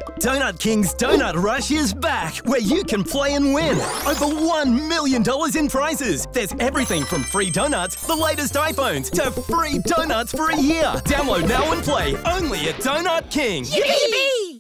Donut King's Donut Rush is back, where you can play and win. Over $1 million in prizes. There's everything from free donuts, the latest iPhones, to free donuts for a year. Download now and play only at Donut King. Yippee!